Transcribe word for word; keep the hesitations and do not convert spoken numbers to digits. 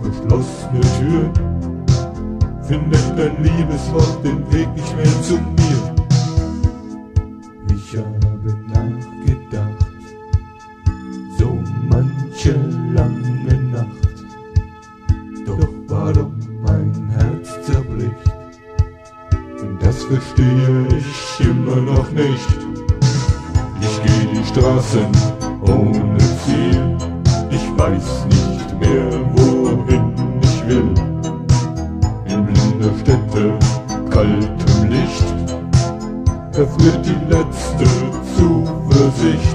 verschlossene Tür findet dein Liebeswort den Weg nicht mehr zu mir. Ich habe nachgedacht, so manche lange Nacht, doch warum mein Herz zerbricht, und das verstehe ich immer noch nicht. Ich gehe die Straßen ohne Ziel, ich weiß nicht mehr, wohin ich will. In blinder Stätte, kaltem Licht, erfriert die letzte Zuversicht.